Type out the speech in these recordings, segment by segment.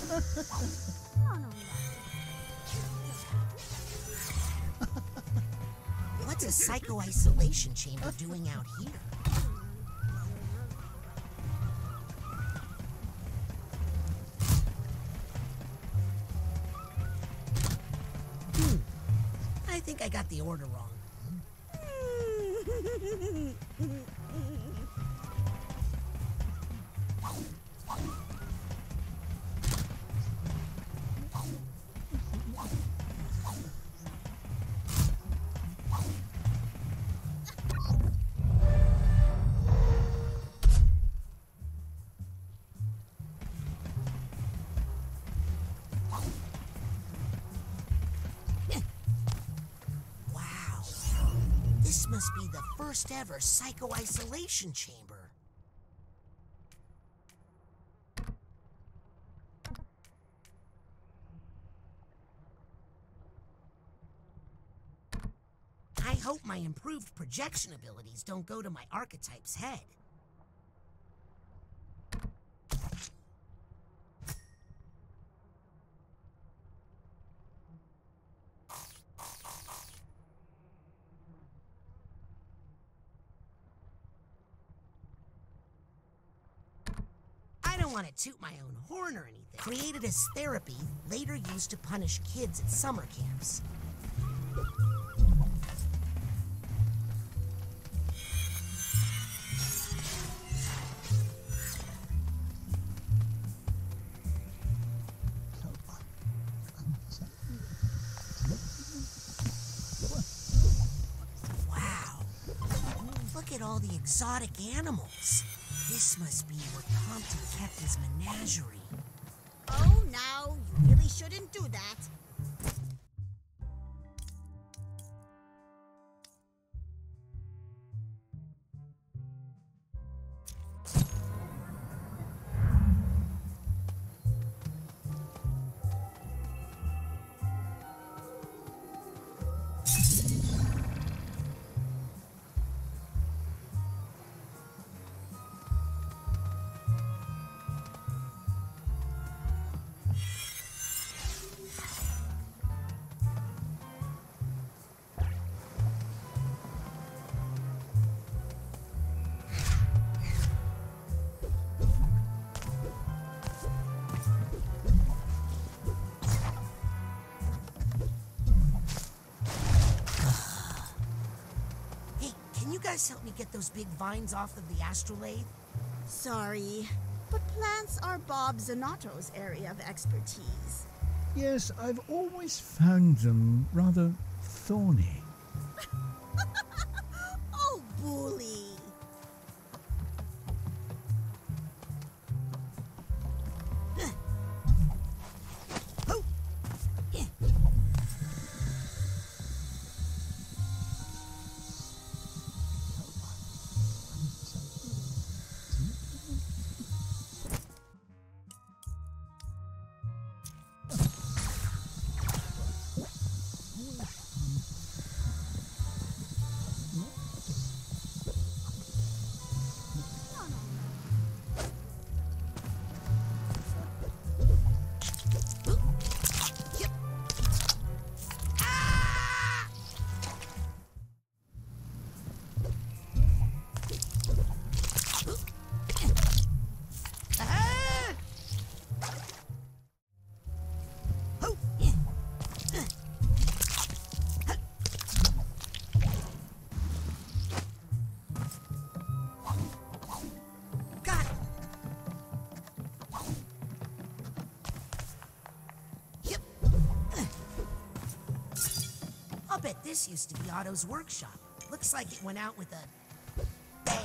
What's a psycho-isolation chamber doing out here? I think I got the order wrong. This must be the first ever psycho-isolation chamber. I hope my improved projection abilities don't go to my archetype's head. I don't want to toot my own horn or anything. Created as therapy, later used to punish kids at summer camps. Wow. Look at all the exotic animals. This must be where Compton kept his menagerie. Oh, now, you really shouldn't do that. Help me get those big vines off of the astrolabe? Sorry, but plants are Bob Zanotto's area of expertise. Yes, I've always found them rather thorny. Oh, bully! I'll bet this used to be Otto's workshop. Looks like it went out with a bang.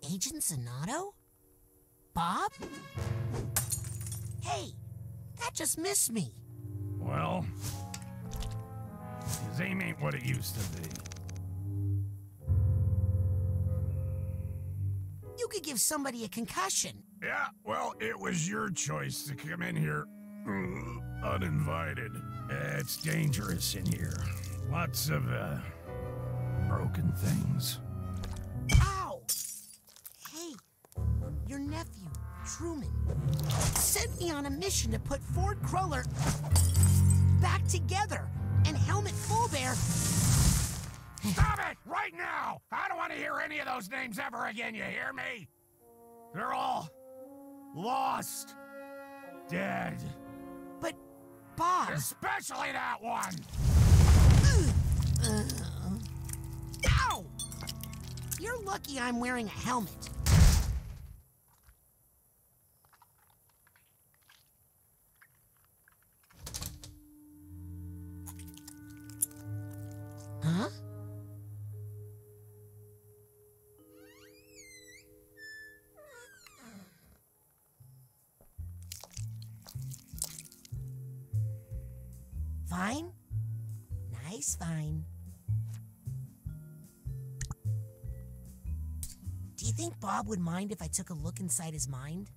Agent Zanotto? Bob? Hey, that just missed me. Well, his aim ain't what it used to be. You could give somebody a concussion. Yeah, well, it was your choice to come in here uninvited. It's dangerous in here. Lots of, broken things. Ow! Hey, your nephew, Truman, sent me on a mission to put Ford Cruller back together, and Helmut Fullbear... Stop it! Right now! I don't want to hear any of those names ever again, you hear me? They're all... lost. Dead. But, Bob... Especially that one! Ow! You're lucky I'm wearing a helmet. Huh? Fine? Nice fine. Do you think Bob would mind if I took a look inside his mind?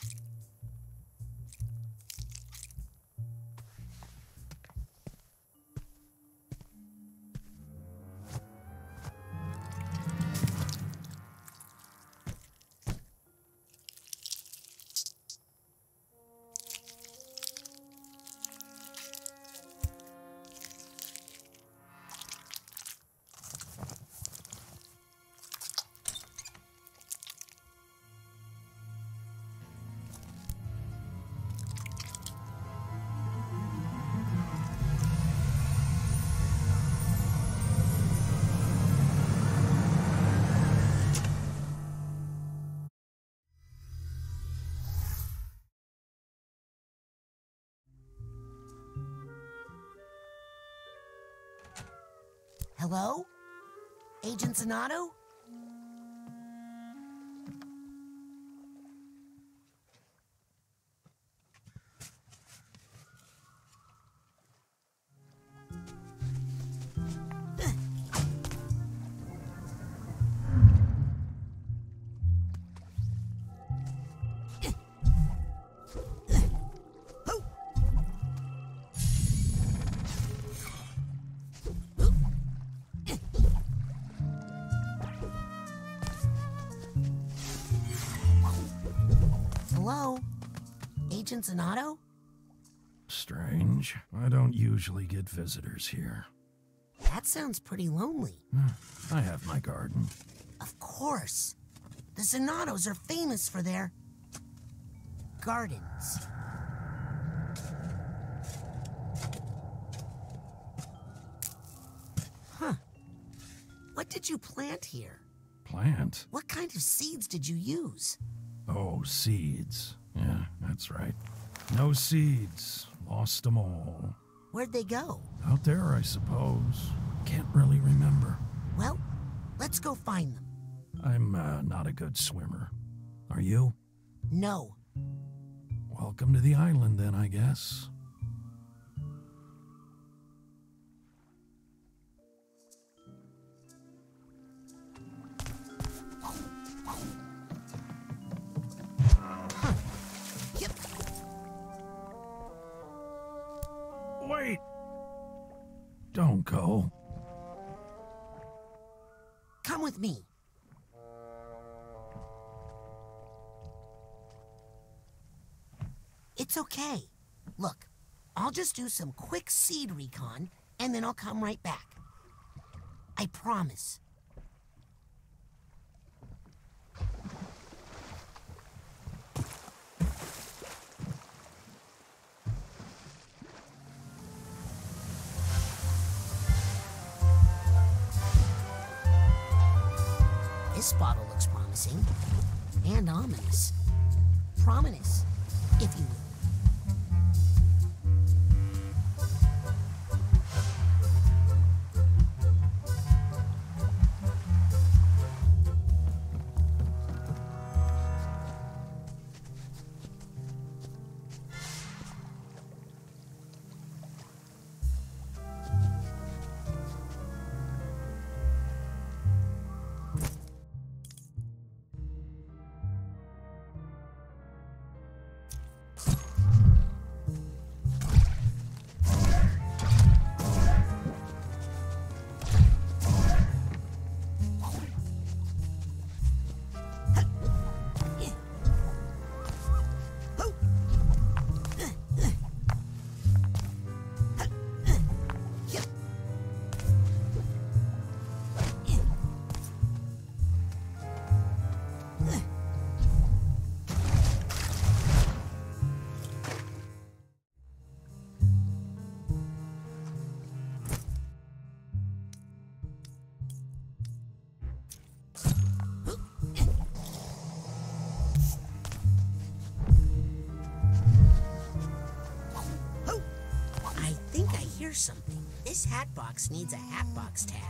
Hello? Agent Zanotto? Hello? Agent Zanotto? Strange. I don't usually get visitors here. That sounds pretty lonely. I have my garden. Of course. The Zanottos are famous for their... gardens. Huh. What did you plant here? Plant? What kind of seeds did you use? Oh, seeds. Yeah, that's right. No seeds. Lost them all. Where'd they go? Out there, I suppose. Can't really remember. Well, let's go find them. I'm not a good swimmer. Are you? No. Welcome to the island, then, I guess. Yep. Wait! Don't go. Come with me. It's okay. Look, I'll just do some quick seed recon, and then I'll come right back. I promise. This bottle looks promising. And ominous. Prominous, if you will. Here's something. This hat box needs a hat box tag.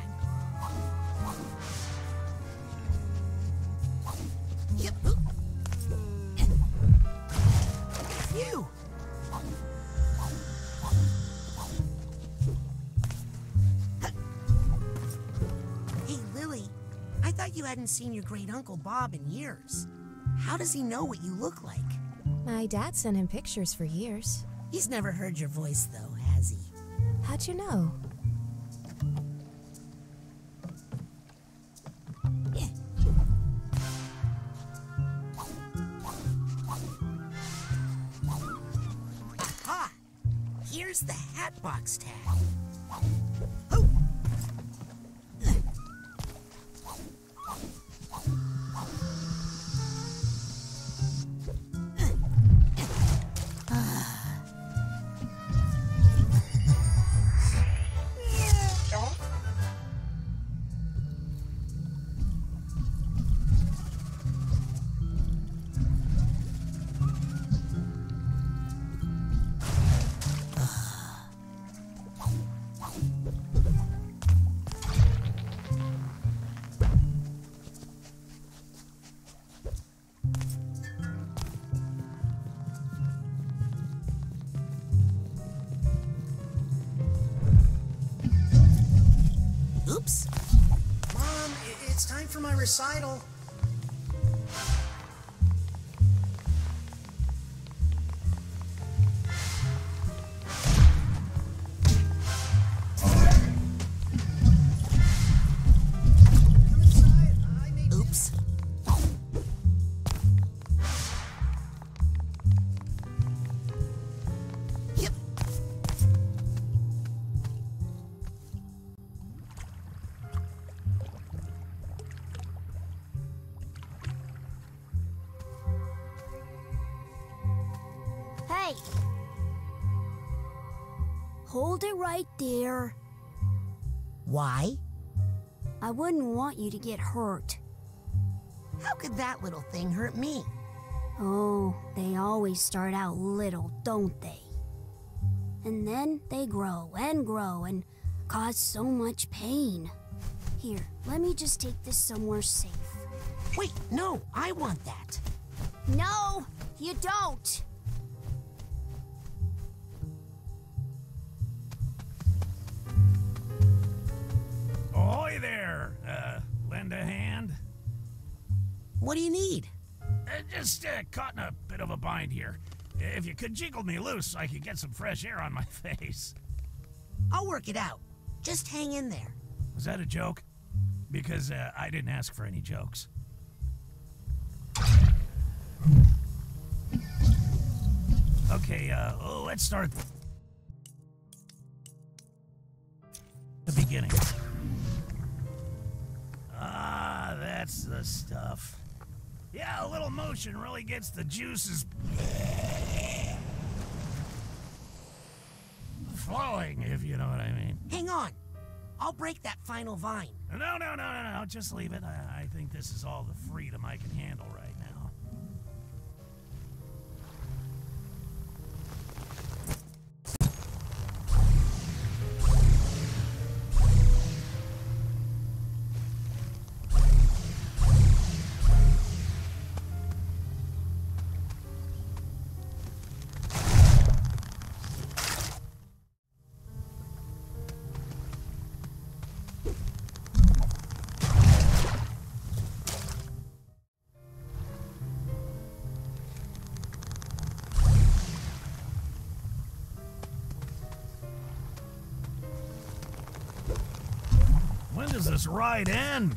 Yep. Phew. Hey, Lily. I thought you hadn't seen your great uncle Bob in years. How does he know what you look like? My dad sent him pictures for years. He's never heard your voice, though, has he? How'd you know? Aha! Here's the hat box tag. Oh! Oops. Mom, it's time for my recital. Come inside. I made Oops. Yep. Hey! Hold it right there. Why? I wouldn't want you to get hurt. How could that little thing hurt me? Oh, they always start out little, don't they? And then they grow and cause so much pain. Here, let me just take this somewhere safe. Wait, no, I want that. No, you don't! Ahoy there! Lend a hand? What do you need? Just caught in a bit of a bind here. If you could jiggle me loose so I could get some fresh air on my face. I'll work it out. Just hang in there. Was that a joke? Because I didn't ask for any jokes. Okay, let's start the beginning. Ah, that's the stuff. Yeah, a little motion really gets the juices flowing, if you know what I mean. Hang on. I'll break that final vine. No. Just leave it. I think this is all the freedom I can handle right now. When does this ride end?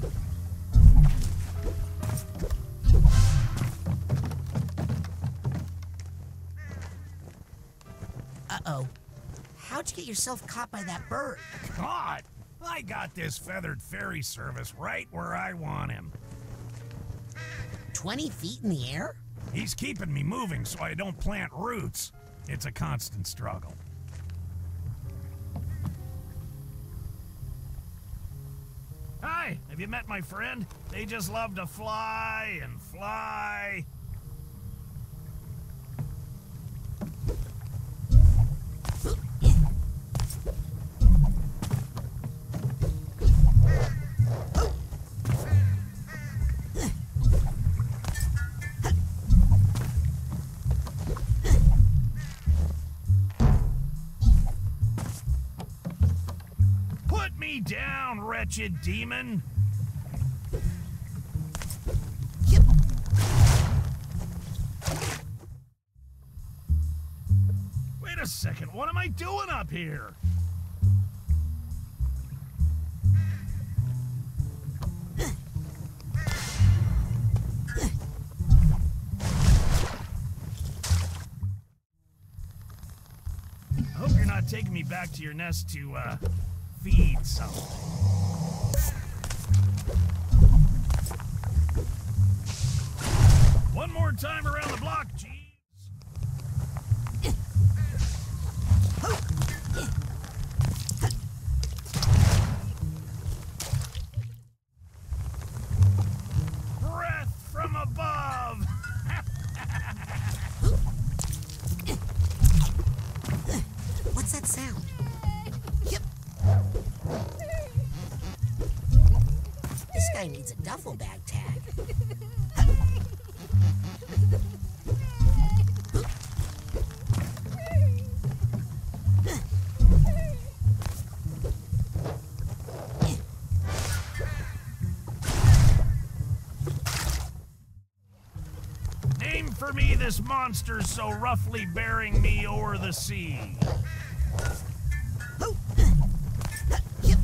Uh-oh. How'd you get yourself caught by that bird? Caught? I got this feathered ferry service right where I want him. 20 feet in the air? He's keeping me moving so I don't plant roots. It's a constant struggle. Hi, have you met my friend? They just love to fly and fly. me down, wretched demon! Yep. Wait a second, what am I doing up here? I hope you're not taking me back to your nest to, feed something. One more time around the block, Jeeves. Breath from above! What's that sound? Yep. This guy needs a duffel bag tag. Name for me this monster so roughly bearing me o'er the sea. Yep.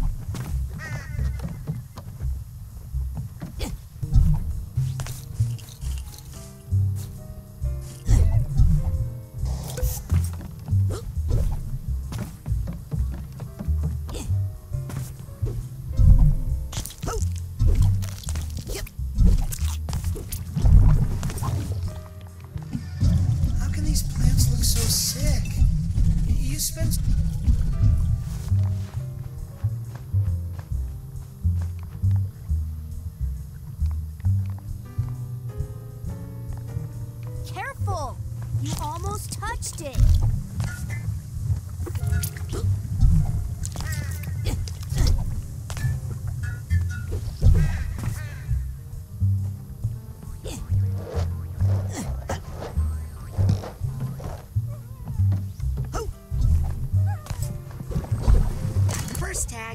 How can these plants look so sick? You spend... Careful! You almost touched it. First tag.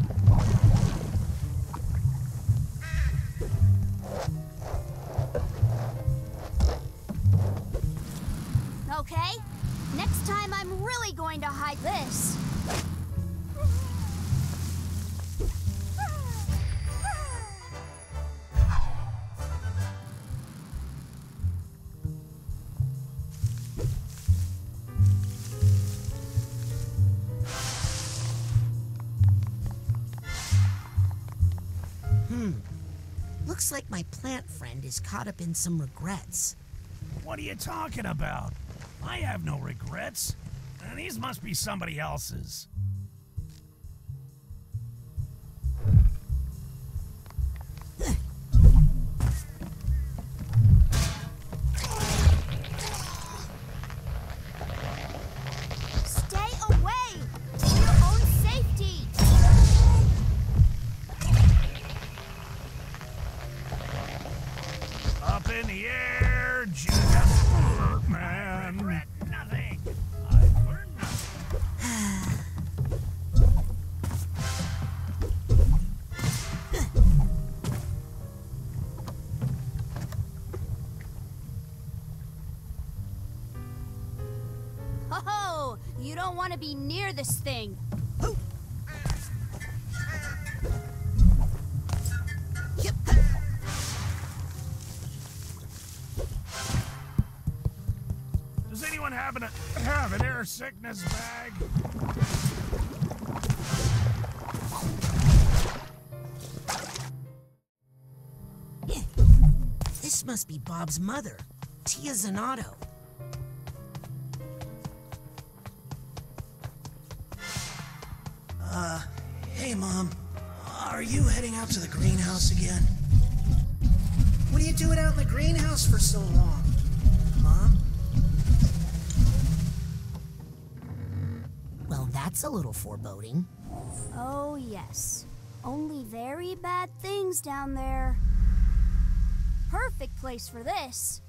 Okay? Next time I'm really going to hide this. Looks like my plant friend is caught up in some regrets. What are you talking about? I have no regrets. These must be somebody else's. Stay away! For your own safety! Up in the air, just man. Regret nothing. I've learned nothing. Ho-ho! You don't want to be near this thing. Yep. Does anyone happen to have an air sickness bag? This must be Bob's mother, Tia Zanotto. Hey, Mom. Are you heading out to the greenhouse again? What are you doing out in the greenhouse for so long? Mom? Well, that's a little foreboding. Oh, yes. Only very bad things down there. Perfect place for this.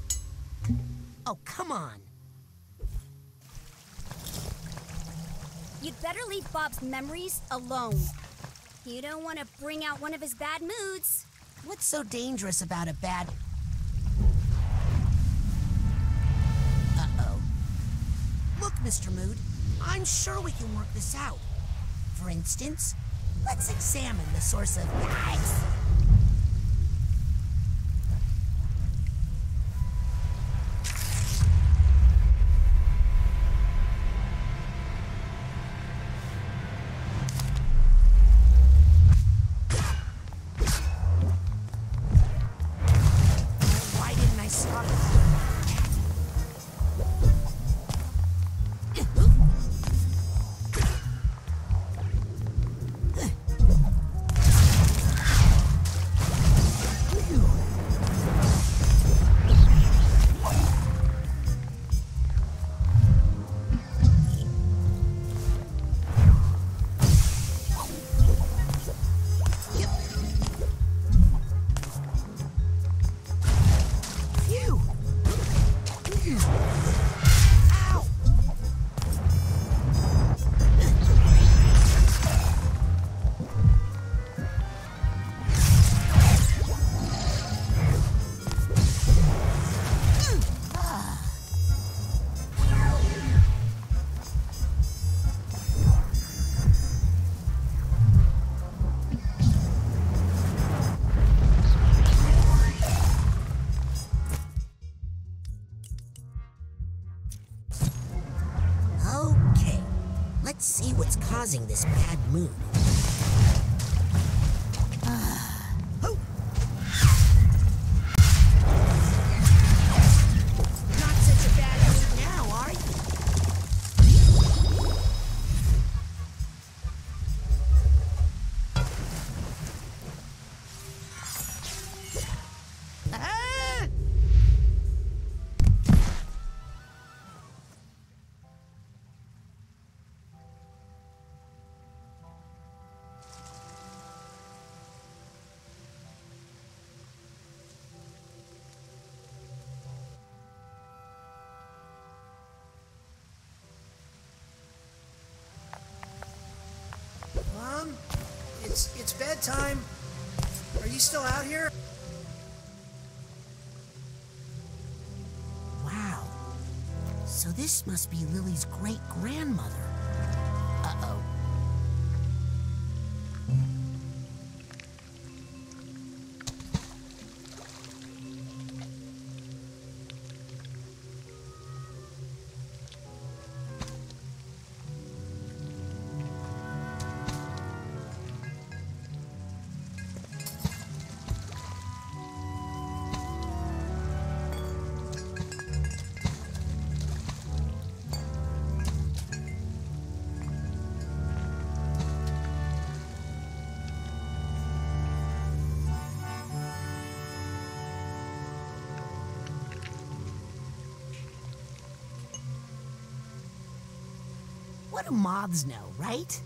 Oh, come on. You'd better leave Bob's memories alone. You don't want to bring out one of his bad moods. What's so dangerous about a bad... Uh-oh. Look, Mr. Mood, I'm sure we can work this out. For instance, let's examine the source of... Yikes! Why didn't I stop it? Phew! Ow! Okay, let's see what's causing this bad mood. Oh. Not such a bad mood now, are you? Ah! Mom, it's bedtime. Are you still out here? Wow. So this must be Lily's great-grandmother. Uh-oh. What do moths know, right?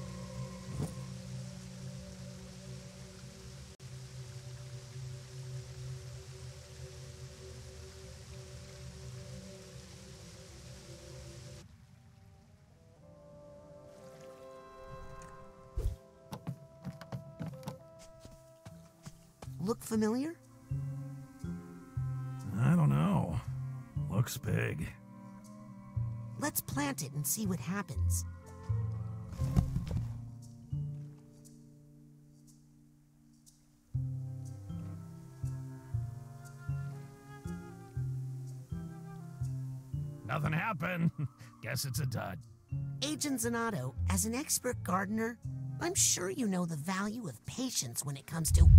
Look familiar? I don't know. Looks big. Let's plant it and see what happens. Nothing happened. Guess it's a dud. Agent Zanotto, as an expert gardener, I'm sure you know the value of patience when it comes to...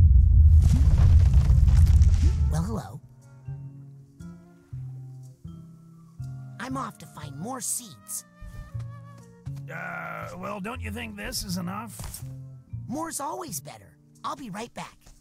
Well, hello. I'm off to find more seeds. Well, don't you think this is enough? More's always better. I'll be right back.